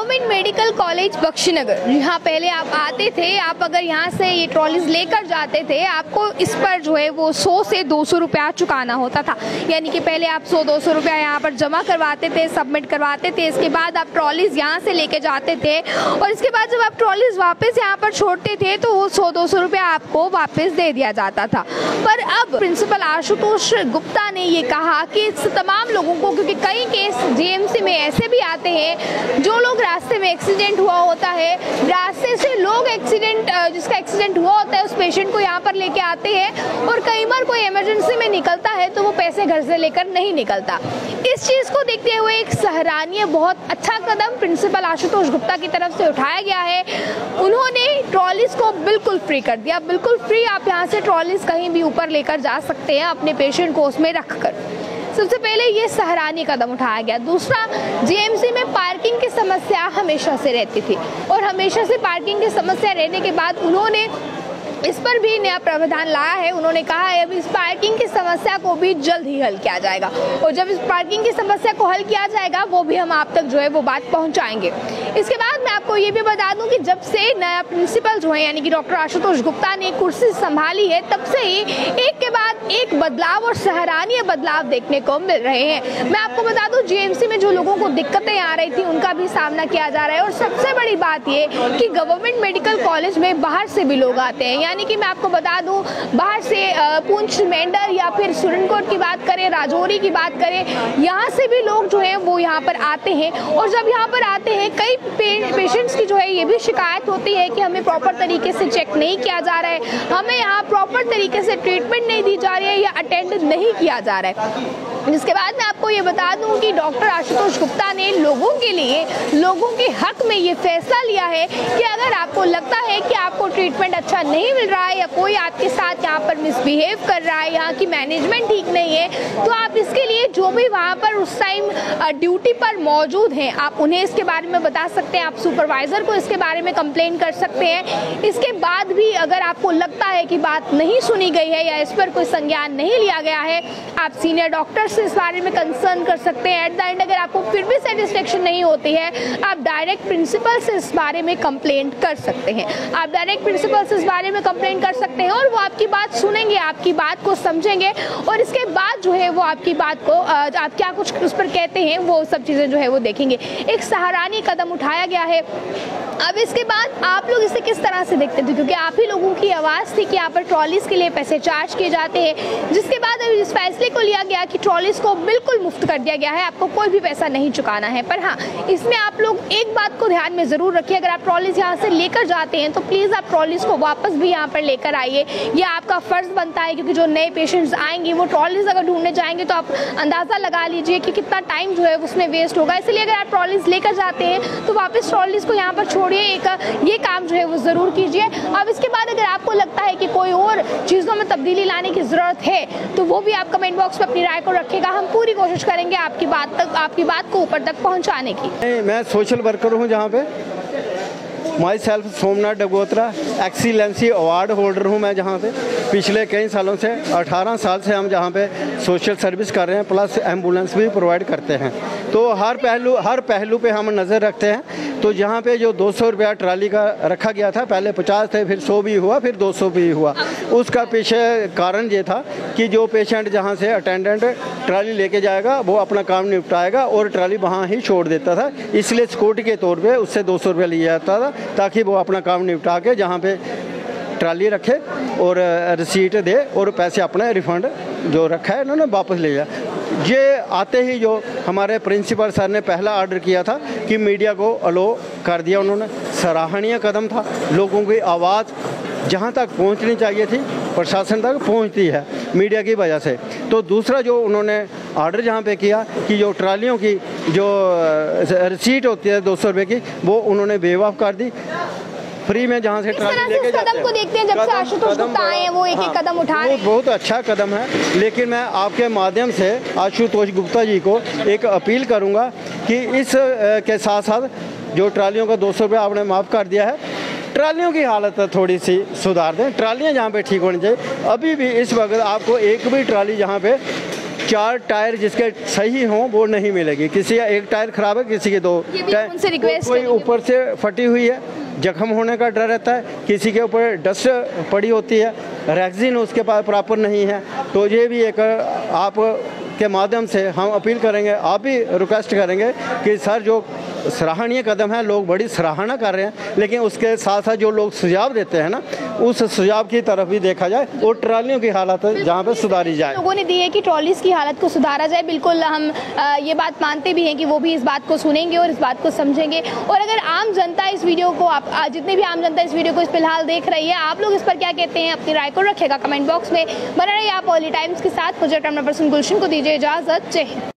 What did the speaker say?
Government medical college Bakshi Nagar, यहाँ पहले आप आते थे, आप अगर यहाँ से ये ट्रॉलीज लेकर जाते थे, आपको इस पर जो है वो 100 से 200 रुपया चुकाना होता था। यानी कि पहले आप 100-200 रुपया यहाँ पर जमा करवाते थे, सबमिट करवाते थे, इसके बाद आप ट्रॉलीज यहाँ से लेके जाते थे और इसके बाद जब आप ट्रॉलीज वापस यहाँ पर छोड़ते थे तो वो 100-200 रुपया आपको वापस दे दिया जाता था। पर अब प्रिंसिपल आशुतोष गुप्ता ने ये कहा कि इस तमाम लोगों को, क्योंकि कई केस जीएमसी में ऐसे भी आते हैं जो लोग रास्ते में एक्सीडेंट हुआ होता है, रास्ते से लोग जिसका एक्सीडेंट हुआ होता है उस पेशेंट को यहाँ पर लेके आते हैं और कई बार कोई इमरजेंसी में निकलता है तो वो पैसे घर से लेकर नहीं निकलता। इस चीज़ को देखते हुए एक सराहनीय बहुत अच्छा कदम प्रिंसिपल आशुतोष गुप्ता की तरफ से उठाया गया है। उन्होंने ट्रॉलीज को बिल्कुल फ्री कर दिया, बिल्कुल फ्री। आप यहाँ से ट्रॉलीज कहीं भी ऊपर लेकर जा सकते हैं अपने पेशेंट को उसमें रखकर। सबसे पहले ये सराहनीय कदम उठाया गया। दूसरा, जीएमसी में पार्किंग की समस्या हमेशा से रहती थी और हमेशा से पार्किंग की समस्या रहने के बाद उन्होंने इस पर भी नया प्रावधान लाया है। उन्होंने कहा है अब इस पार्किंग की समस्या को भी जल्द ही हल किया जाएगा और जब इस पार्किंग की समस्या को हल किया जाएगा वो भी हम आप तक जो है वो बात पहुंचाएंगे। इसके बाद मैं आपको ये भी बता दूं कि जब से नया प्रिंसिपल जो है यानी कि डॉक्टर आशुतोष गुप्ता ने कुर्सी संभाली है तब से ही एक के बाद एक बदलाव और सराहनीय बदलाव देखने को मिल रहे हैं। मैं आपको बता दूं जीएमसी में जो लोगों को दिक्कतें आ रही थी उनका भी सामना किया जा रहा है और सबसे बड़ी बात ये कि गवर्नमेंट मेडिकल कॉलेज में बाहर से भी लोग आते हैं। यानी कि मैं आपको बता दूं बाहर से पुंछ, मेंढर या फिर सुरनकोट की बात करें, राजौरी की बात करें, यहाँ से भी लोग जो है वो यहाँ पर आते हैं और जब यहाँ पर आते हैं कई पेशेंट्स की जो है ये भी शिकायत होती है कि हमें प्रॉपर तरीके से चेक नहीं किया जा रहा है, हमें यहाँ प्रॉपर तरीके से ट्रीटमेंट नहीं दी जा रही है या अटेंड नहीं किया जा रहा है। इसके बाद मैं आपको ये बता दूं कि डॉक्टर आशुतोष गुप्ता ने लोगों के लिए, लोगों के हक में ये फैसला लिया है कि अगर आपको लगता है कि आपको ट्रीटमेंट अच्छा नहीं मिल रहा है या कोई आपके साथ यहाँ पर मिसबिहेव कर रहा है, यहाँ की मैनेजमेंट ठीक नहीं है, तो आप इसके लिए जो भी वहाँ पर उस टाइम ड्यूटी पर मौजूद हैं आप उन्हें इसके बारे में बता सकते हैं, आप सुपरवाइजर को इसके बारे में कंप्लेन कर सकते हैं। इसके बाद भी अगर आपको लगता है कि बात नहीं सुनी गई है या इस पर कोई संज्ञान नहीं लिया गया है, आप सीनियर डॉक्टर से इस बारे में कंसर्न कर सकते हैं। एट द एंड अगर आपको फिर भी सेटिस्फेक्शन नहीं होती है, आप डायरेक्ट प्रिंसिपल से इस बारे में कंप्लेंट कर सकते हैं। आप डायरेक्ट प्रिंसिपल से इस बारे में कंप्लेंट कर सकते हैं और वो आपकी बात सुनेंगे, आपकी बात को समझेंगे और इसके बाद जो है वो आपकी बात को आप क्या कुछ उस पर कहते हैं वो सब चीज़ें जो है वो देखेंगे। एक सराहनीय कदम उठाया गया है। अब इसके बाद आप लोग इसे किस तरह से देखते थे, क्योंकि आप ही लोगों की आवाज़ थी कि यहाँ पर ट्रॉलीज के लिए पैसे चार्ज किए जाते हैं, जिसके बाद अब इस फैसले को लिया गया कि ट्रॉलीज को बिल्कुल मुफ्त कर दिया गया है, आपको कोई भी पैसा नहीं चुकाना है। पर हाँ, इसमें आप लोग एक बात को ध्यान में ज़रूर रखिए, अगर आप ट्रॉलीज यहाँ से लेकर जाते हैं तो प्लीज़ आप ट्रॉलीज को वापस भी यहाँ पर लेकर आइए। यह आपका फ़र्ज़ बनता है, क्योंकि जो नए पेशेंट्स आएंगे वो ट्रॉलीज अगर ढूंढने जाएंगे तो आप अंदाज़ा लगा लीजिए कि कितना टाइम जो है उसमें वेस्ट होगा। इसलिए अगर आप ट्रॉलीज लेकर जाते हैं तो वापस ट्रॉलीज को यहाँ पर छोड़िए, ये काम जो है वो ज़रूर कीजिए। अब इसके बाद अगर आपको लगता है कि कोई और चीज़ों में तब्दीली लाने की ज़रूरत है तो वो भी आप कमेंट बॉक्स में अपनी राय को रखिएगा। हम पूरी कोशिश करेंगे आपकी बात को ऊपर तक पहुंचाने की। मैं सोशल वर्कर हूं जहां पे myself Somnath Dagotra excellency award holder हूं मैं, जहां पे पिछले कई सालों से 18 साल से हम जहां पे सोशल सर्विस कर रहे हैं, प्लस एम्बुलेंस भी प्रोवाइड करते हैं। तो हर पहलू पे हम नज़र रखते हैं। तो जहाँ पे जो 200 रुपया ट्राली का रखा गया था, पहले 50 थे, फिर 100 भी हुआ, फिर 200 भी हुआ। उसका पीछे कारण ये था कि जो पेशेंट जहाँ से अटेंडेंट ट्राली लेके जाएगा वो अपना काम निपटाएगा और ट्राली वहाँ ही छोड़ देता था, इसलिए सिक्योरिटी के तौर पे उससे 200 रुपया लिया जाता था ताकि वो अपना काम निपटा के जहाँ पे ट्राली रखे और रिसीट दे और पैसे अपने रिफ़ंड जो रखा है उन्होंने वापस ले जाए। ये आते ही जो हमारे प्रिंसिपल सर ने पहला ऑर्डर किया था कि मीडिया को अलो कर दिया उन्होंने, सराहनीय कदम था। लोगों की आवाज़ जहाँ तक पहुँचनी चाहिए थी प्रशासन तक पहुँचती है मीडिया की वजह से। तो दूसरा जो उन्होंने ऑर्डर जहाँ पे किया कि जो ट्रालियों की जो रिसीट होती है 200 रुपये की, वो उन्होंने वेव ऑफ कर दी। फ्री में जहाँ से ट्राली लेके जाते हैं। कदम को देखते हैं, जब से आशुतोष गुप्ता आए हैं वो एक कदम उठा रहे हैं। बहुत अच्छा कदम है, लेकिन मैं आपके माध्यम से आशुतोष गुप्ता जी को एक अपील करूँगा कि इस के साथ साथ जो ट्रालियों का 200 रुपये आपने माफ़ कर दिया है, ट्रालियों की हालत थोड़ी सी सुधार दें। ट्रालियाँ जहाँ पे ठीक होनी चाहिए। अभी भी इस वक्त आपको एक भी ट्राली जहाँ पे 4 टायर जिसके सही हों वो नहीं मिलेगी। किसी का 1 टायर खराब है, किसी के 2 टायर, कोई ऊपर से फटी हुई है, जख्म होने का डर रहता है, किसी के ऊपर डस्ट पड़ी होती है, रेक्सिन उसके पास प्रॉपर नहीं है। तो ये भी एक आप के माध्यम से हम अपील करेंगे, आप भी रिक्वेस्ट करेंगे कि सर जो सराहनीय कदम है, लोग बड़ी सराहना कर रहे हैं, लेकिन उसके साथ साथ जो लोग सुझाव देते हैं ना, उस सुझाव की तरफ भी देखा जाए और ट्रालियों की हालत जहाँ पे सुधारी जाए। लोगों ने दी है कि ट्रॉलीज की हालत को सुधारा जाए। बिल्कुल हम ये बात मानते भी हैं कि वो भी इस बात को सुनेंगे और इस बात को समझेंगे। और अगर आम जनता इस वीडियो को, आप जितने भी आम जनता इस वीडियो को फिलहाल देख रही है, आप लोग इस पर क्या कहते हैं, अपनी राय को रखेगा कमेंट बॉक्स में। बना रहिए आप अर्ली टाइम्स के साथ। मुझे कैमरा पर्सन गुलशन को दीजिए इजाजत। जय हिंद।